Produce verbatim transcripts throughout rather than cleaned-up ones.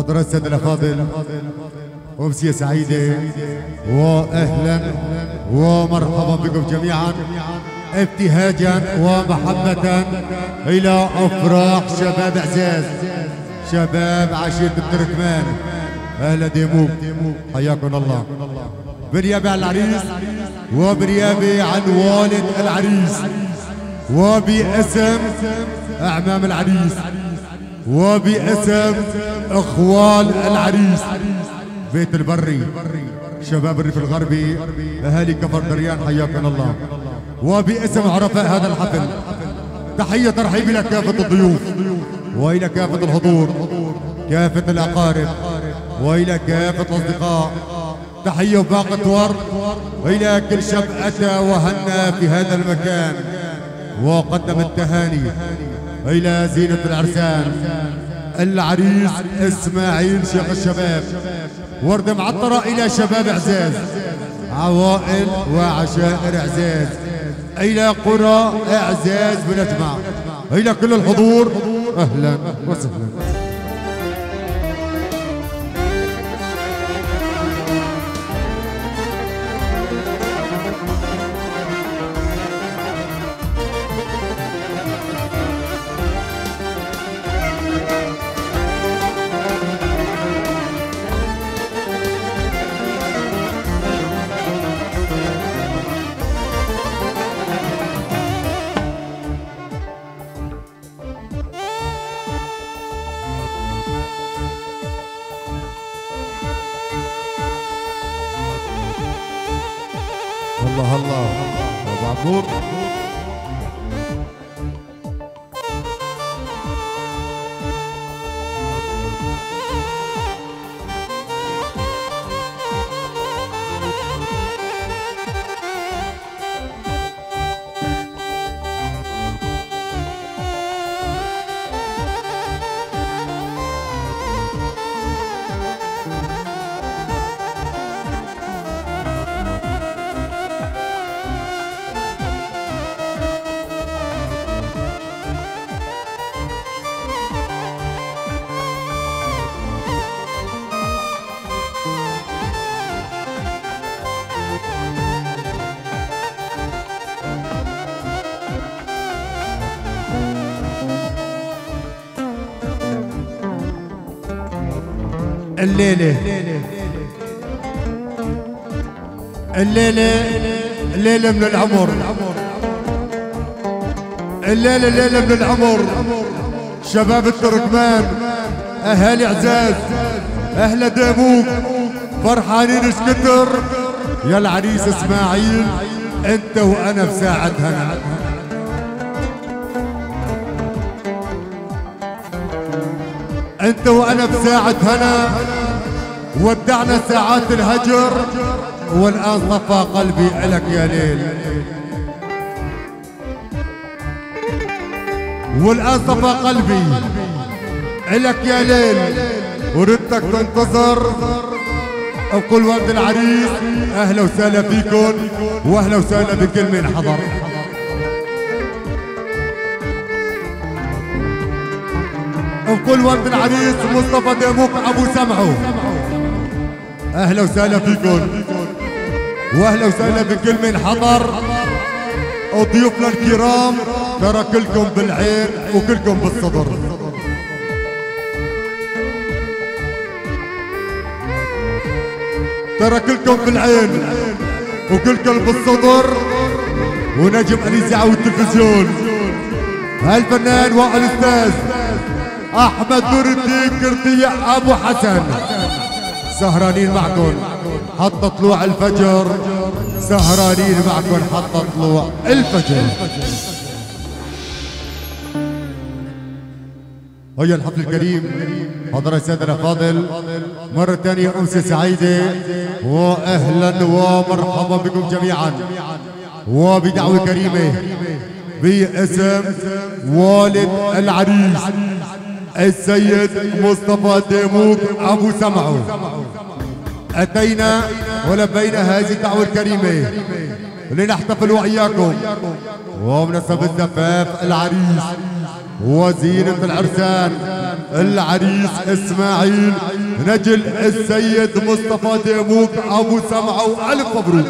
حضرات السادة الأفاضل، أمسية سعيدة وأهلا ومرحبا بكم جميعا ابتهاجا ومحبة إلى أفراح شباب عزاز، شباب عشيرة التركمان. أهلا ديموك، حياكم الله. بريابة عن العريس وبريابة عن والد العريس وباسم أعمام العريس وباسم اخوال العريس بيت البري، شباب الريف الغربي، اهالي كفر دريان، حياكم الله. وباسم عرفاء هذا الحفل تحيه ترحيب الى كافه الضيوف والى كافه الحضور، كافه الاقارب والى كافه الاصدقاء. تحيه وباقه ورد الى كل شاب اتى وهنا في هذا المكان وقدم التهاني إلى زينة العرسان العريس إسماعيل شيخ الشباب. وردة معطرة إلى شباب عزاز، عوائل وعشائر عزاز، إلى قرى عزاز بنجمع، إلى كل الحضور أهلا وسهلا. الله الله ابو عبود. الليلة الليلة ليلة من العمر، الليلة ليلة من العمر. شباب التركمان، أهالي عزاز، أهل ديموك، فرحانين شكتر. يا العريس إسماعيل أنت وأنا في ساعة هنا، أنت وأنا بساعة هنا. ودعنا ساعات الهجر والآن صفى قلبي إلك يا ليل، والآن صفى قلبي إلك يا ليل. وردتك تنتظر وكل ورد العريس. أهلا وسهلا فيكم وأهلا وسهلا بكل من حضر. وكل ورد العريس مصطفى ديموك ابو سمعه، اهلا وسهلا فيكم واهلا وسهلا بكل من حضر. وضيوفنا الكرام ترى كلكم بالعين وكلكم بالصدر. ترى كلكم بالعين وكلكم بالصدر. ونجم الاذاعه والتلفزيون هالفنان والاستاذ احمد نور الدين كردية ابو حسن سهرانين معكم حتى طلوع الفجر، سهرانين معكم حتى طلوع الفجر. هيا الحفل الكريم حضرات السادة الأفاضل، مرة ثانية أمسية سعيدة وأهلا ومرحبا بكم جميعا وبدعوة كريمة باسم والد العريس السيد مصطفى ديموك ابو سمعه. اتينا ولبينا هذه الدعوه الكريمه لنحتفل واياكم ومناسبه زفاف العريس وزينه العرسان العريس اسماعيل نجل السيد مصطفى ديموك ابو سمعه والف مبروك.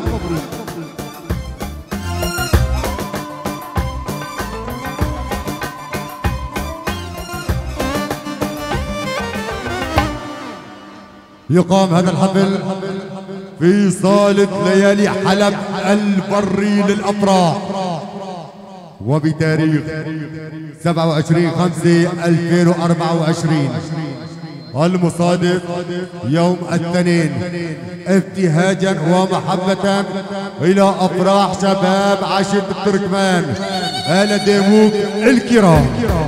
يقام هذا الحفل في صالة ليالي حلب البري للأفراح وبتاريخ سبعة وعشرين خمسة ألفين وأربعة وعشرين المصادف يوم الاثنين ابتهاجا ومحبة إلى أفراح شباب عشيرة التركمان آل ديموك الكرام.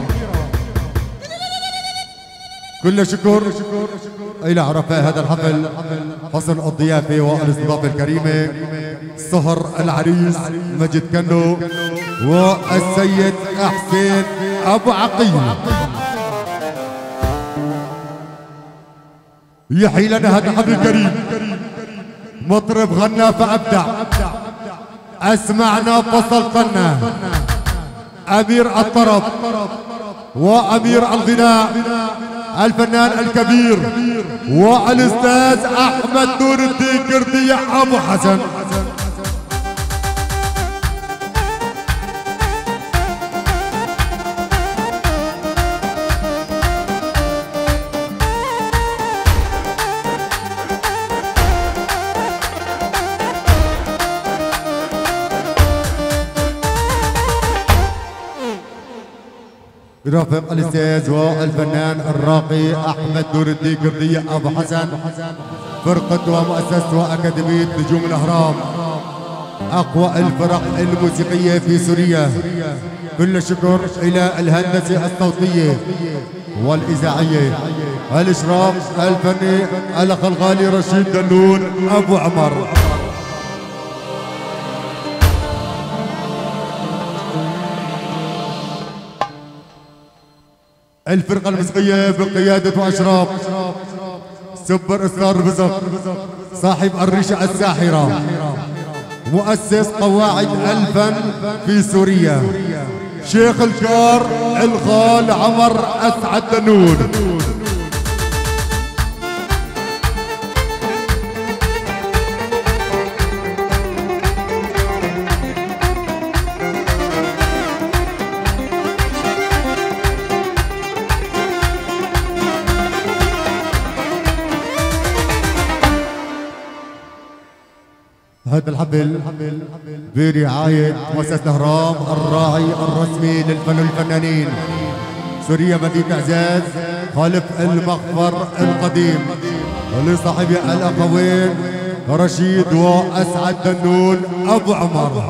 كل شكر إلى عرفاء هذا الحفل حسن الضيافة والاستضافة الكريمة سهر العريس مجد كنو والسيد حسين أبو عقيل. يحيي لنا هذا الحفل الكريم مطرب غنى فأبدع أسمعنا فسلطنا أمير الطرب وأمير الغناء الفنان الكبير والاستاذ احمد نور الدين كردية ابو حسن. رافق الاستاذ والفنان الراقي احمد نور الدين كردية ابو حسن فرقة ومؤسسة واكاديمية نجوم الاهرام اقوى الفرق الموسيقية في سوريا. كل الشكر الى الهندسة الصوتية والاذاعية الاشراف الفني الاخ الغالي رشيد دلول ابو عمر. الفرقة الموسيقية بقيادة وأشراف سوبر إصرار بزق صاحب الريشة الساحرة مؤسس قواعد الفن في سوريا شيخ الكار الخال عمر أسعد دنون. هذا الحفل برعاية مؤسسة الأهرام الراعي الرسمي للفن والفنانين سوريا مدينة إعزاز خلف المغفر القديم ولصاحبي الأخوين رشيد وأسعد دنون أبو عمر.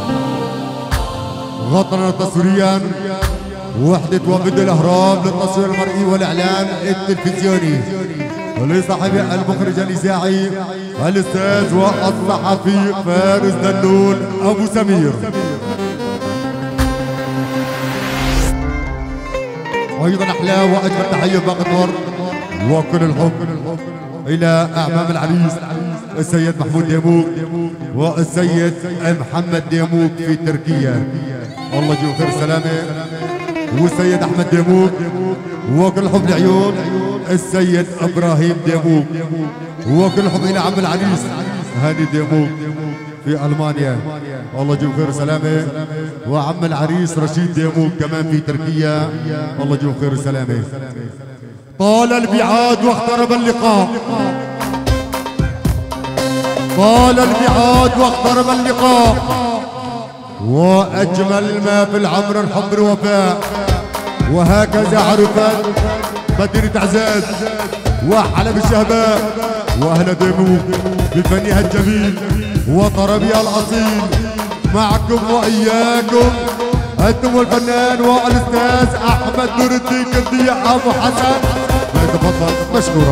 غطرنا تصويريا وحدة وفد الأهرام للتصوير المرئي والإعلان التلفزيوني ولصاحبي المخرج الإذاعي الاستاذ والصحفي فارس دلول ابو سمير. وايضا احلى واجمل تحيه باقي النور وكل الحب الى اعمام العريس السيد محمود ديموك والسيد محمد ديموك في تركيا الله يجيب خير السلامه والسيد احمد ديموك وكل الحب لعيون السيد ابراهيم ديموك وكل الحب الى عم العريس هاني ديموك في المانيا الله يجيب خير سلامه وعم العريس رشيد ديموك كمان في تركيا الله يجيب خير سلامه. طال البعاد واقترب اللقاء طال البعاد واقترب اللقاء واجمل ما في العمر الحب الوفاء وهكذا عرفت مدينة اعزاز وحلب الشهباء واهل ديموك بفنها الجميل وطربها الاصيل. معكم واياكم انتم والفنان والاستاذ احمد نور الدين كردية ابو حسن فليتفضل مشكورا.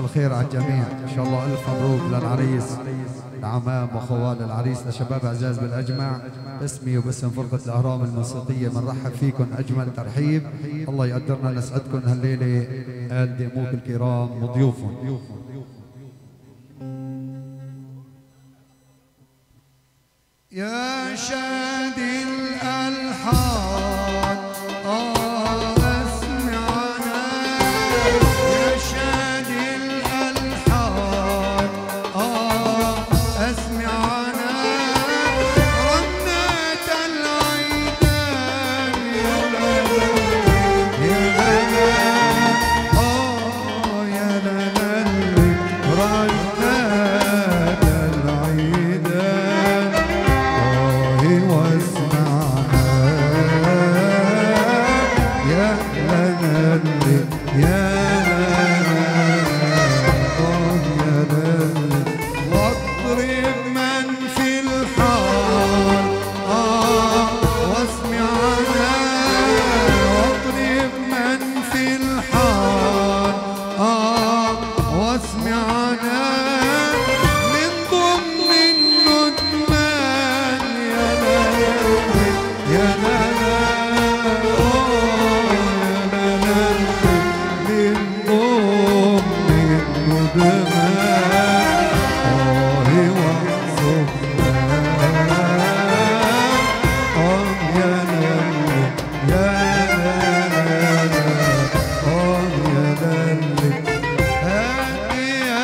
الخير على الجميع، ان شاء الله الف مبروك للعريس، لعمام واخوال العريس، لشباب عزاز بالاجمع. باسمي وباسم فرقه الاهرام الموسيقيه بنرحب فيكم اجمل ترحيب. الله يقدرنا نسعدكم هالليله آل ديموك الكرام وضيوفهم. يا شادي الألحان آه أسمعنا، يا شادي الألحان آه أسمعنا، رنات العيدان يا للا يا للا آه يا للا رنات العيدان واسمعنا يا لنا يا لنا آه يا لنا، واضرب من في الحال آه واسمعنا، واضرب من في الحال آه واسمعنا، من ضمن الندمان يا لا يا لا يا لا من ضمن الندمان آه وحسبنا آه يا لا يا لا آه يا لا هاتي يا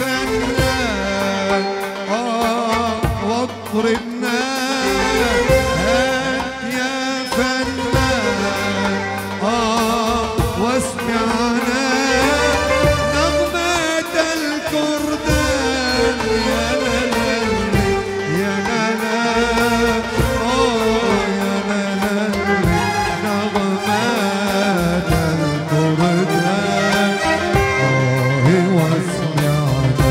فنان آه واضربنا، هات يا فنان آه واسمعنا، نغمة الكردان يا لا لا يا لا لا آه يا لا لا نغمة الكردان آه واسمعنا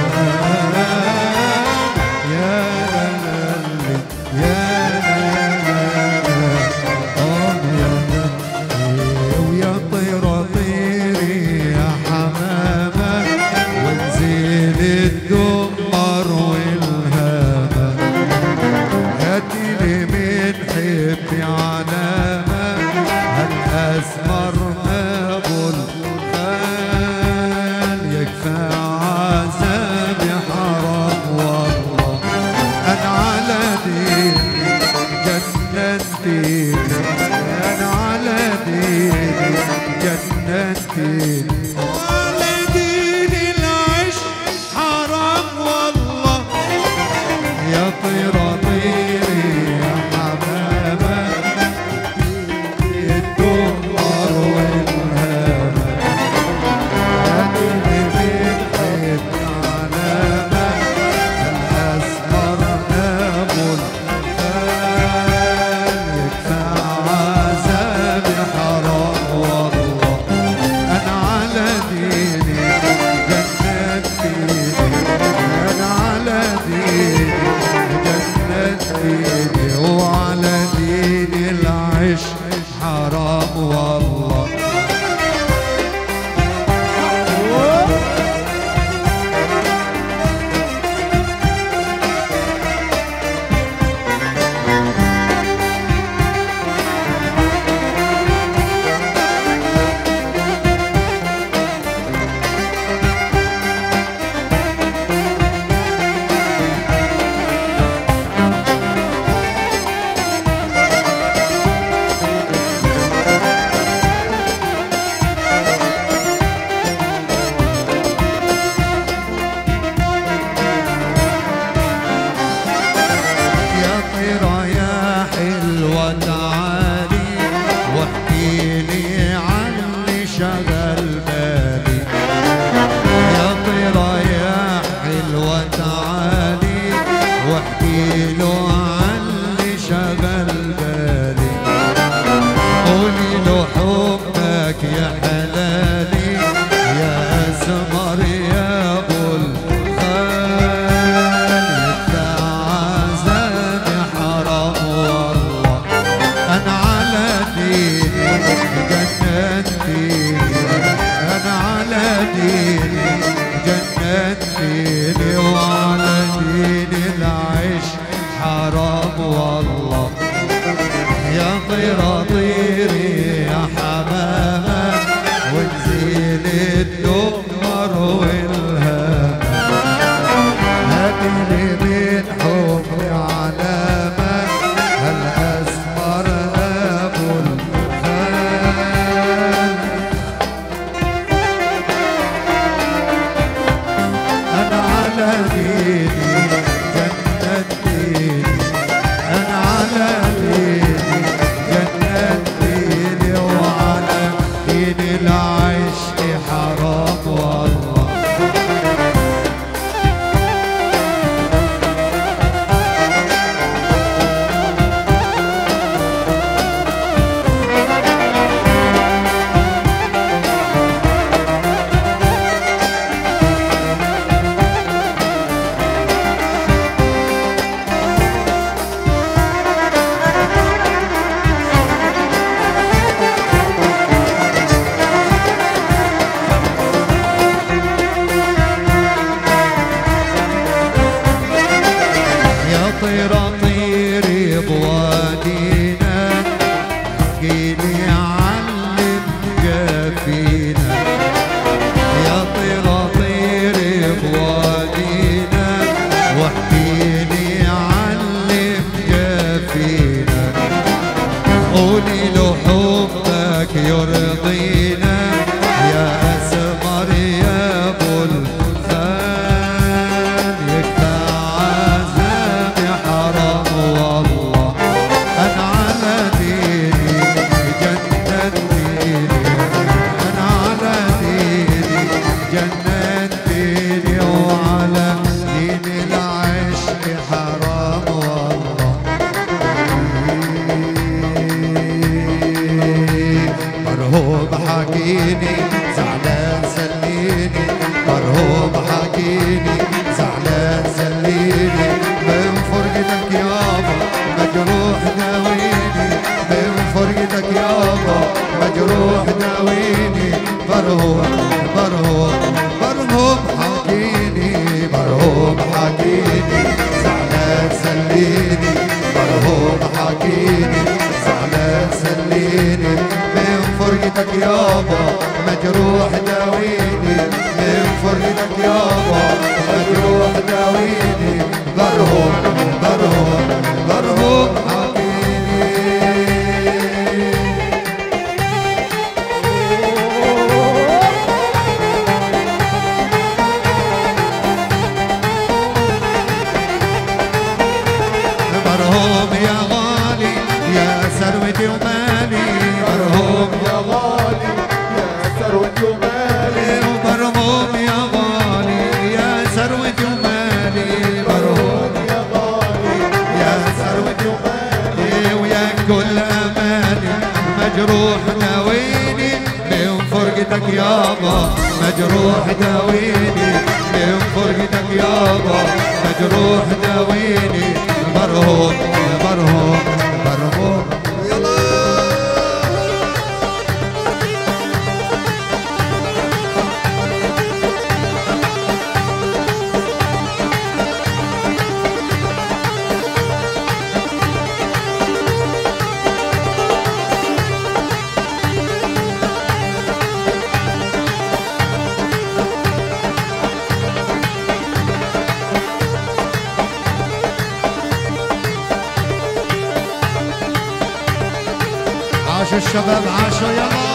يا لا لا يا لا لا آه يا لا ويا طيرة طيري يا حمامة، ونزيل الدمر والهامة، هاتي لي من حبي علامة، هالأسمر أبو الخال، يكفى عذابي حرام والله، أنا على ديني جننتيني، أنا على ديني جننتيني، على ديني العشق حرام والله، يا طيرة طيري يا حمامة، الدمر والهامة، هاتي لي من حبي علامة، الأسمر أبو الخال، يكفى عذابي حرام والله، أنا على ديني جنتيني، أنا على ديني جنتيني، وعلى ديني العشق حرام والله. طيرة طيري يا حمامة وتزيل الدمر والهمة هاتيلي من حبي علامة هالأسمر أبو الخال أنا على ديني جنة ديني أنا على ديني جنة ديني وعلى ديني العشق حرام والله طيرة طيري بوادينا احكيلي علم جافينا يا طيرة طيري بوادينا واحكيلي علم جافينا قولي له حبك يرضينا يا أسمر يا أبو الخال يكفى عذابي حرام والله أنا على ديني جنة ديني أنا على ديني جنة ديني وعلى دين العشق حرام والله مرهوب حكيني زعلان سليني مرهوب حكيني زعلان سليني من فرقتك يابا مجروح داويني من فرقتك يابا مجروح داويني مرهوب مرهوب مرهوب حكيني مرهوب حكيني زعلان سليني مرهوب حكيني زعلان سليني من فرقتك يابا مجروح داويني من فرقتك يابا مجروح داويني مرهوب مرهوب مرهوب حكيني مرهوب يا غالي يا ثروتي ومالي مرهوب يا غالي يا ثروتي ومالي مرهوب يا غالي يا ثروتي ومالي مرهوب يا غالي يا ثروتي ومالي ويا كل امالي مجروح داويني من فرقتك يابا مجروح داويني من فرقتك يابا مجروح داويني مرهوب مرهوب مرهوب يلا عاشوا الشباب عاشوا يلا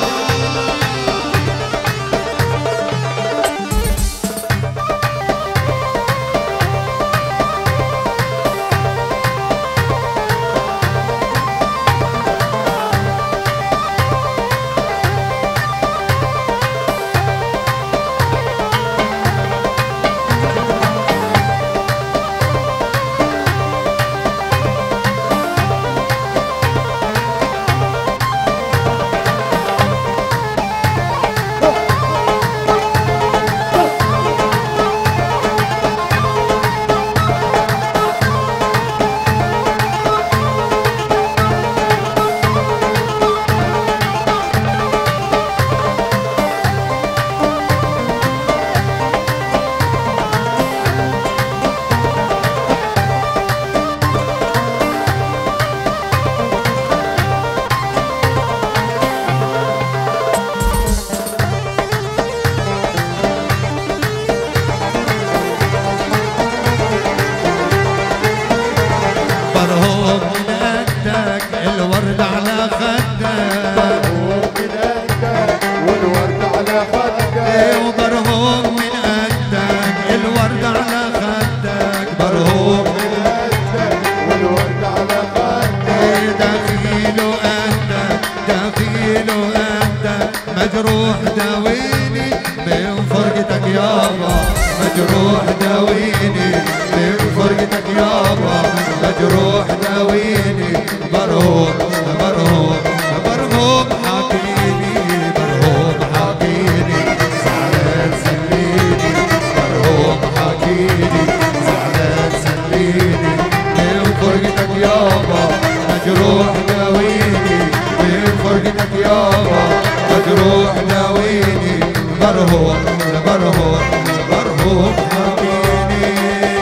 الورد على خدك برهوم من قدك والورد على خدك وبرهوم من قدك الورد على خدك برهوم من قدك والورد على خدك دخيل قدك دخيل قدك مجروح داويني من فرقتك يابا مجروح داويني من فرقتك يابا مجروح داويني برهوم برهوم برهوم حاكيني برهوم حاكيني زعلان سليني برهوم حاكيني زعلان سليني من فرقتك يابا مجروح داويني من فرقتك يابا مجروح داويني برهوم برهوم برهوم حاكيني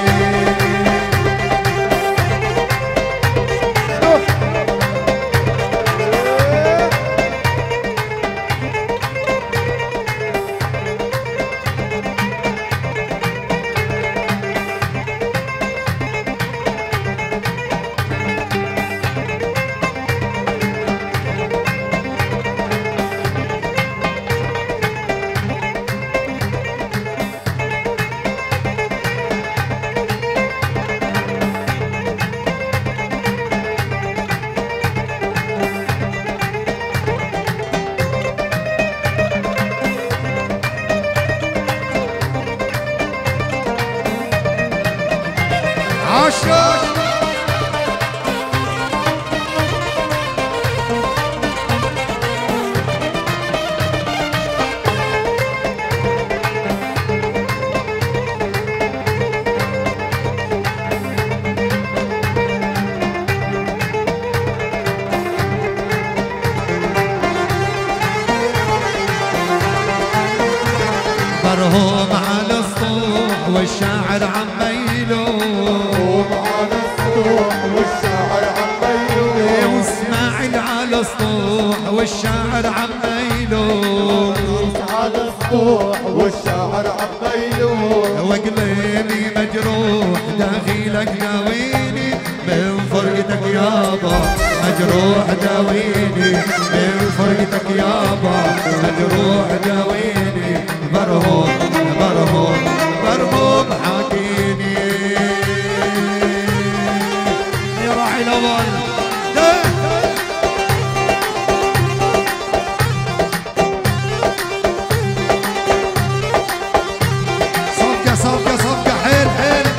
عاشق برهوم على الصوح والشاعر عميلو على السطوح والشاعر عميلو واسماعيل على السطوح والشاعر عميلو على السطوح والشاعر عميلو وقلبي مجروح داخلك داويني من فرقتك يابا مجروح داويني من فرقتك يابا مجروح داويني برهوم برهوم برهوم حاكيني يا راعي الاول صفقة صفقة صفقة حيل حيل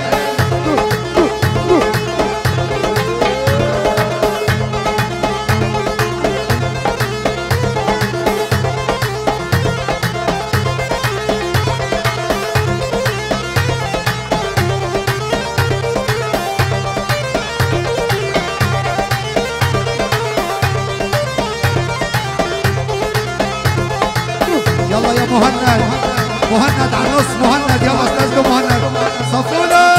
يلا يا مهند مهند على النص مهند يلا استاذ مهند صفونا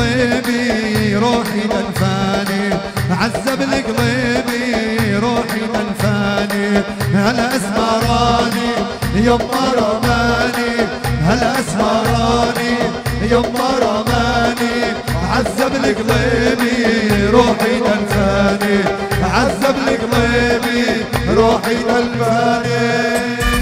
قلبي روحي للفاني عذب قلبي روحي للفاني هلا اسمراني يما رماني هلا اسمراني يما رماني عذب قلبي روحي للفاني عذب قلبي روحي للفاني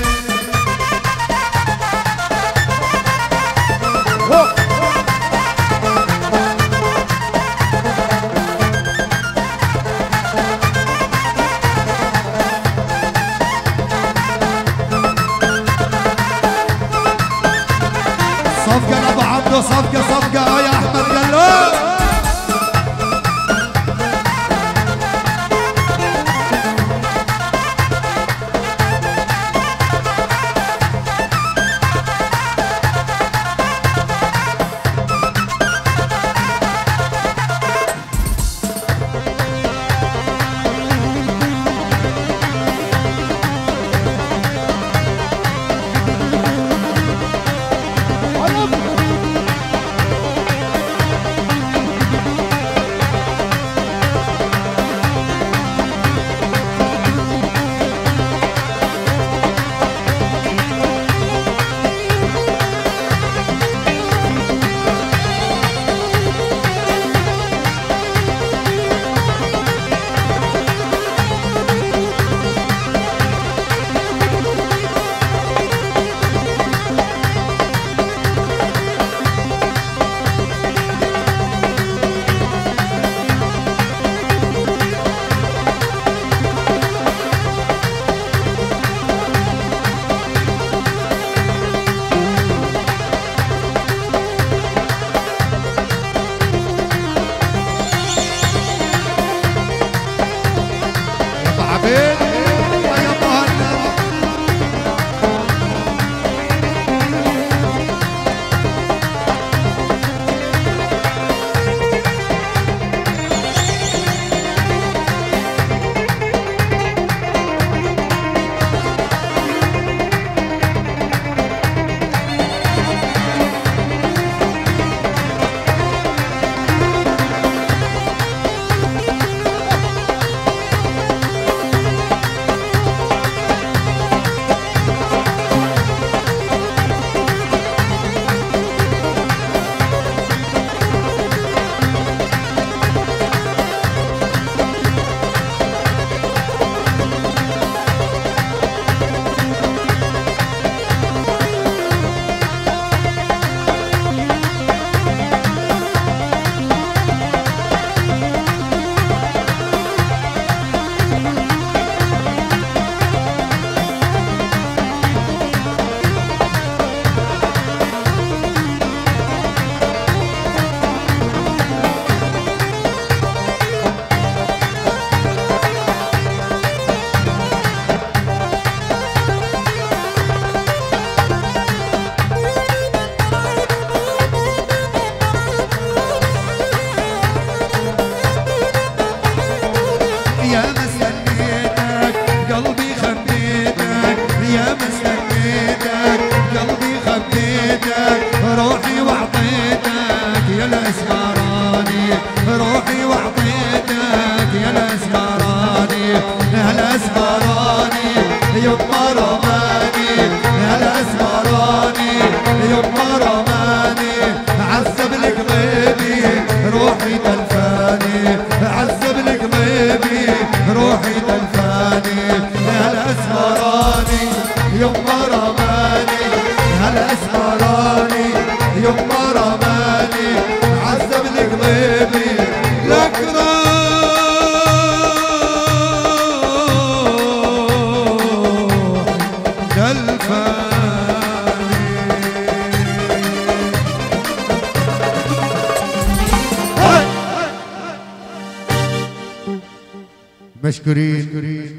صفقة لأبو عبده صفقة صفقة يا أحمد قلو مشكورين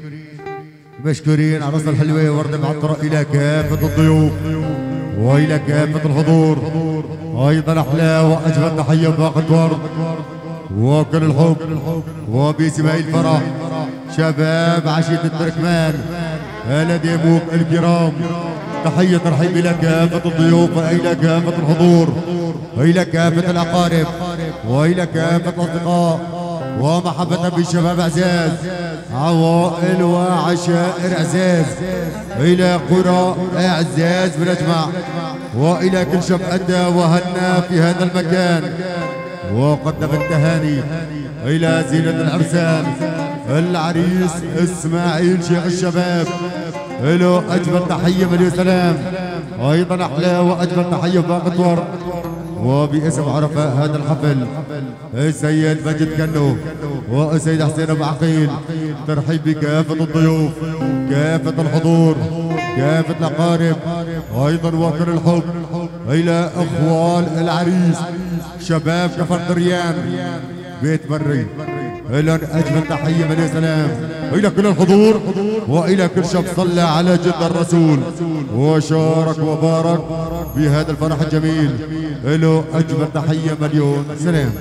مشكورين عروسنا الحلوة وردة معطرة إلى كافة الضيوف وإلى كافة الحضور، أيضا أحلى وأجمل تحية وباقة ورد وكل الحب وبسماء الفرح شباب عشية التركمان الأديبوك الكرام. تحية ترحيب إلى كافة الضيوف وإلى كافة الحضور وإلى كافة الأقارب وإلى كافة الأصدقاء ومحبة بالشباب عزاز، عوائل وعشائر عزاز، إلى قرى عزاز بالأجمع، وإلى كل شاب أدى وهنا في هذا المكان وقدم التهاني إلى زينة العرسان العريس إسماعيل شيخ الشباب، له أجمل تحية مليون سلام، أيضا أحلى وأجمل تحية باقطور. وباسم عرفاء هذا الحفل السيد مجد كنو والسيد حسين ابو عقيل، ترحيب بكافة الضيوف، كافة الحضور، كافة الأقارب، أيضا وكل الحب إلى أخوال العريس شباب كفر دريان بيت بري، إلى أجمل تحية مليون سلام إلى كل الحضور وإلى كل شاب صلى على جد الرسول وشارك وبارك بهذا الفرح الجميل، له أجمل تحية مليون سلام.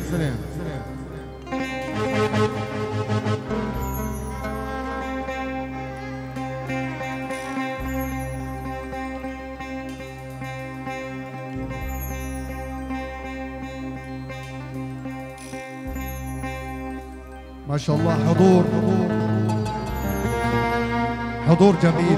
ما شاء الله حضور حضور جميل.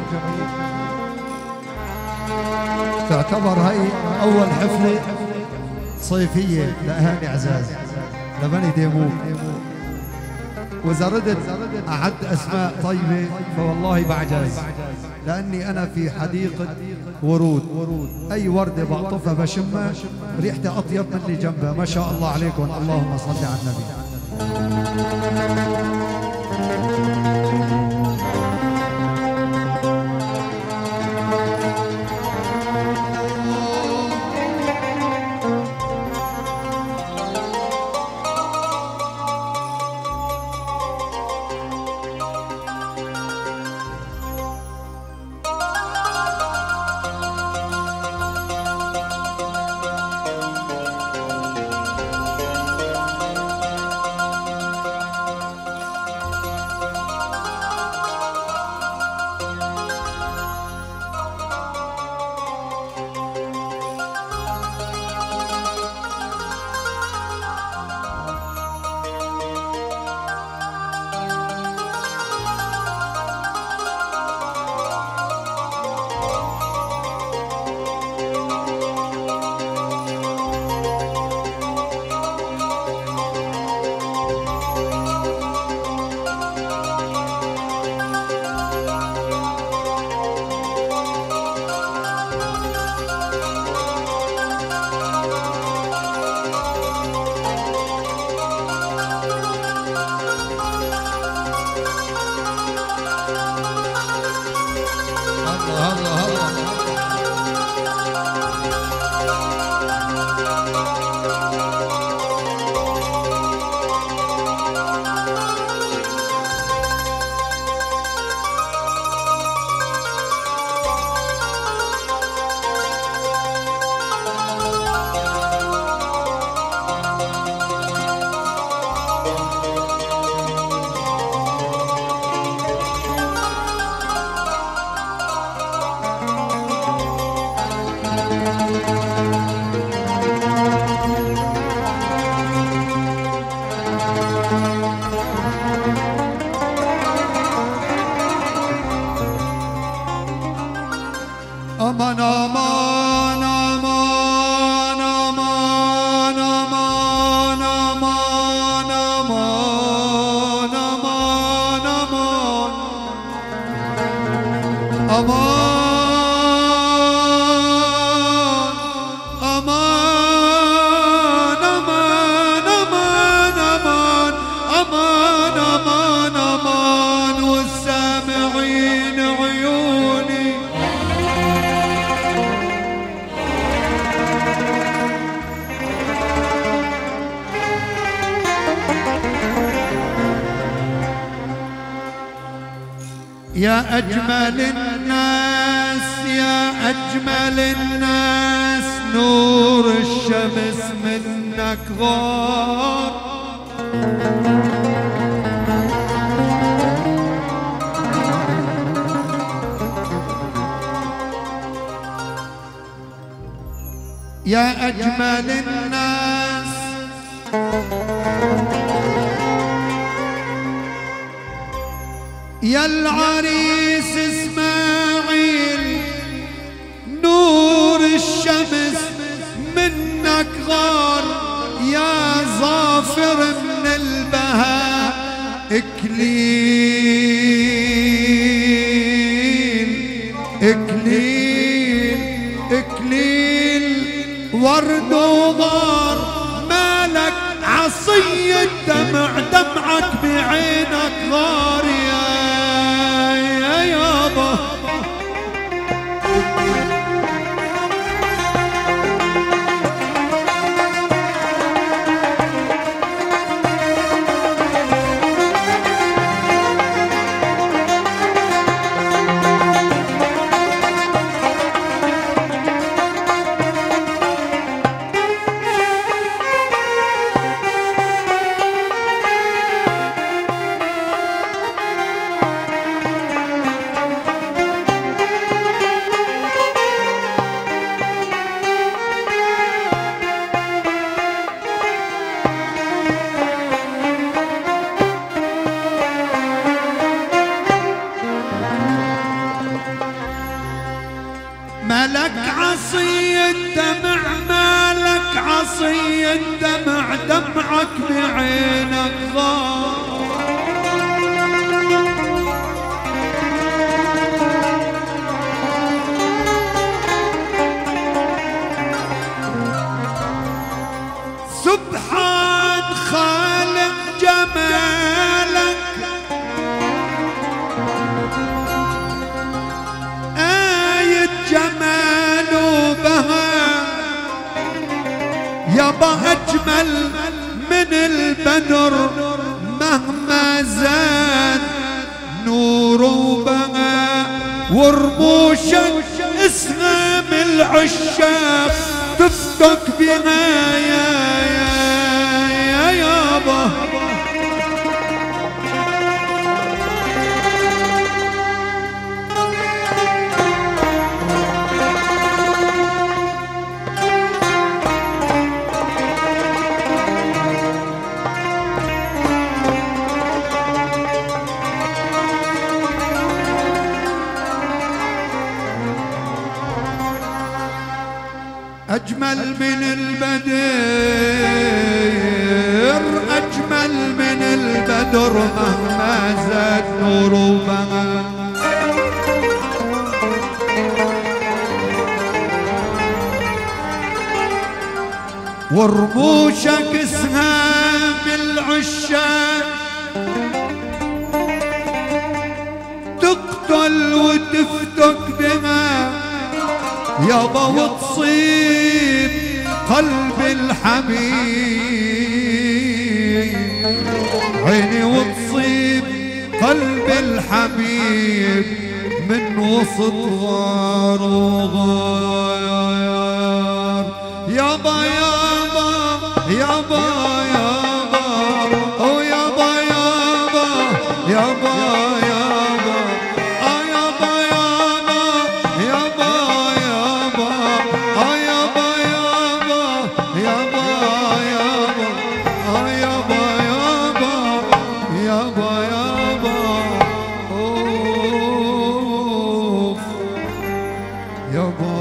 تعتبر هاي أول حفلة صيفية لأهالي عزاز لبني ديموم، وإذا ردت أعد أسماء طيبة فوالله بعجز، لأني أنا في حديقة ورود، أي وردة بعطفها بشمها ريحتها أطيب من اللي جنبها. ما شاء الله عليكم، اللهم صل على النبي. أمان أمان أمان أمان أمان أمان أمان أمان أمان يا أجمل الناس يا أجمل الناس نور الشمس منك غار، يا أجمل الناس يا العريس اسماعيل نور الشمس منك غار، يا ظافر من البهاء اكليل اكليل اكليل ورد وغار، مالك عصي الدمع دمعك بعينك غار يا يا يابا. مالك عصي الدمع مالك عصي الدمع دمعك بعينك غار، سبحان خالق جمالك جمال وبهاء، يابا أجمل من البدر مهما زاد نور وبهاء، ورموشك اسهام العشاق تفتك بها يا يا يا يابا. أجمل من البدر أجمل من البدر مهما زاد نور وبهاء، ورموشك اسهام العشاق تقتل وتفتك بها يابا، وتصيب قلب الحبيب عيني، وتصيب قلب الحبيب من وسط غار وغار يابا يابا يابا يابا او يابا يابا يابا يابا آه يابا يابا يابا يابا آه يابا يابا يابا يابا آه يابا يابا يابا يابا أوف يابا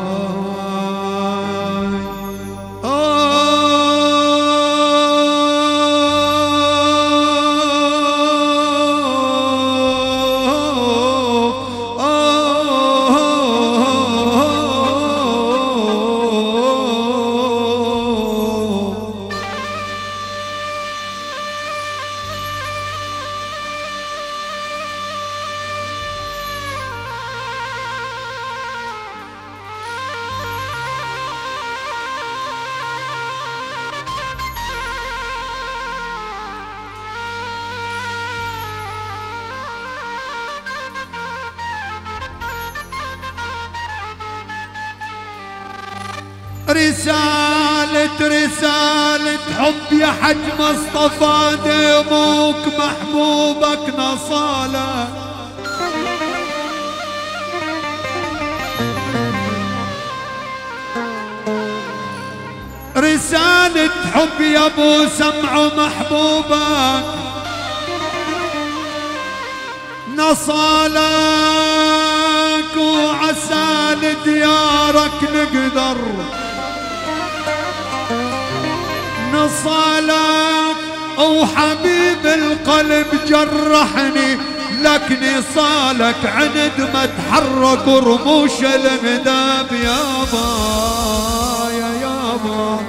رسالة رسالة حب يا حج مصطفى دموك محبوبك نصالة، رسالة حب يا ابو سمع محبوبك نصالك وعسى لديارك نقدر، نصالك وحبيب القلب جرحني، لك نصالك عند ما تحرك رموش الهداب يابا يا يابا.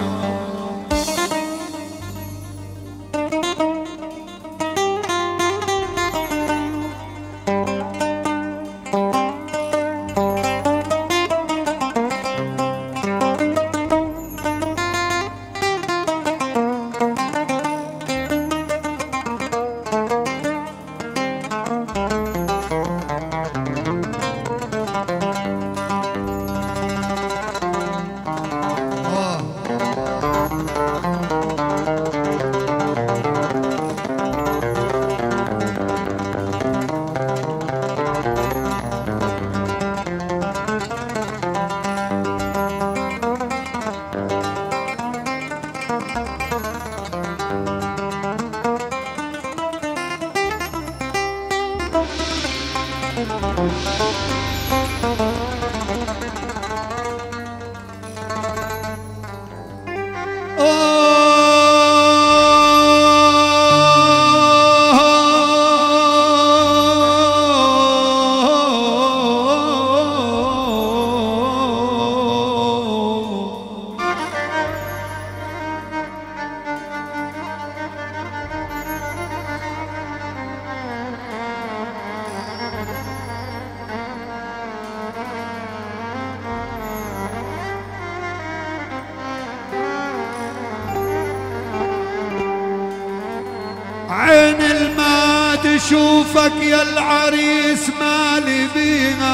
عين الما تشوفك يا العريس مالي بيها،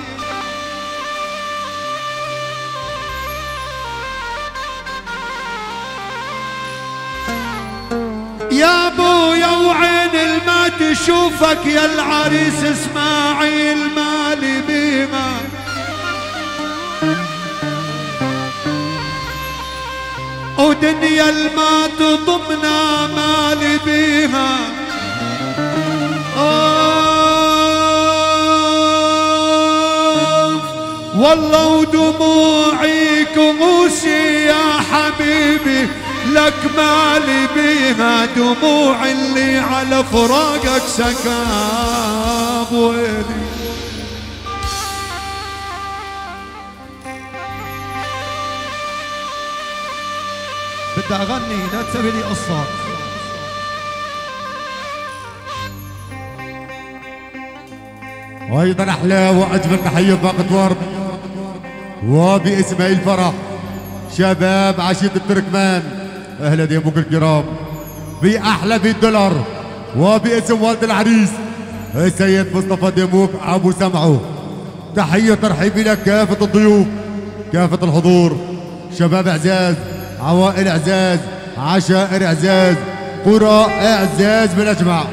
يا ابويا وعين الما تشوفك يا العريس اسماعيل مالي بيها، ودنيا الما تضمنا مالي بيها. آه والله ودموعي كموسي يا حبيبي، لك مالي بيها، دموع اللي على فراقك سكاب ويلي. بدي اغني لا تسوي لي قصه. وايضا احلى واجمل تحيه باقة ورد وباسماعيل فرح شباب عشية التركمان. اهلا ديموك الكرام باحلى مية دولار وباسم والد العريس السيد مصطفى ديموك ابو سمعه. تحيه ترحيبي لك كافه الضيوف كافه الحضور، شباب اعزاز، عوائل اعزاز، عشائر اعزاز، قرى اعزاز بالاجمع.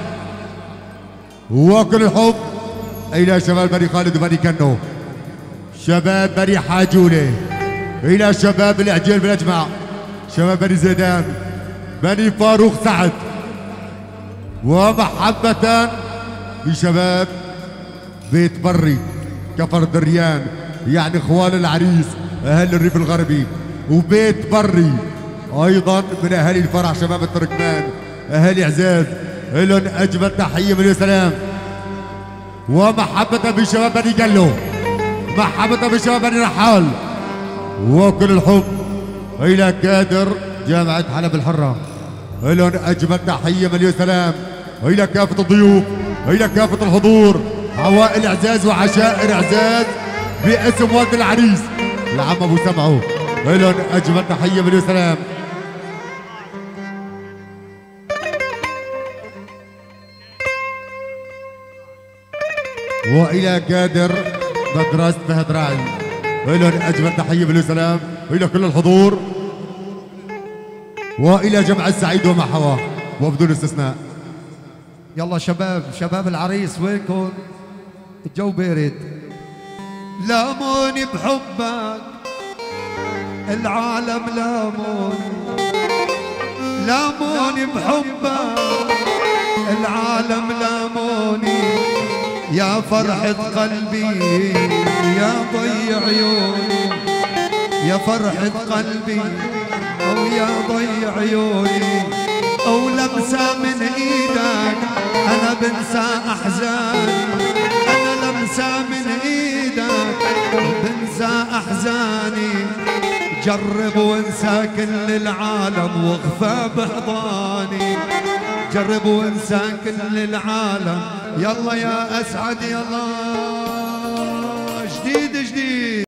وكل الحب الى شباب بني خالد وبني كنو، شباب بني حاجوله، الى شباب العجيل بالاجمع، شباب بني زيدان، بني فاروق سعد، ومحبة بشباب بيت بري كفر دريان، يعني اخوان العريس اهل الريف الغربي وبيت بري، ايضا من اهالي الفرح شباب التركمان، اهالي اعزاز، لهم اجمل تحيه من السلام. ومحبة بشباب بني قلو، محبة بشباب بني رحال، وكل الحب الى كادر جامعة حلب الحرة، لهم اجمل تحيه مليون سلام. الى كافة الضيوف، الى كافة الحضور، عوائل اعزاز وعشائر اعزاز باسم والد العريس العم ابو سمعه، لهم اجمل تحيه مليون سلام. والى كادر مدرسة فهد راعي، لهم اجمل تحيه مليون سلام. الى كل الحضور والى جمع السعيد وما حواه وبدون استثناء. يلا شباب، شباب العريس وينكم؟ الجو بارد. لاموني بحبك العالم، لاموني لاموني بحبك العالم، لاموني يا فرحة قلبي يا ضي عيوني، يا فرحة قلبي أو يا ضي عيوني، أو لمسة من إيدك أنا بنسى أحزاني، أنا لمسة من إيدك بنسى أحزاني، جرب وانسى كل العالم واغفى بحضاني، جرب وانسى كل العالم. يلا يا أسعد يلا جديد جديد.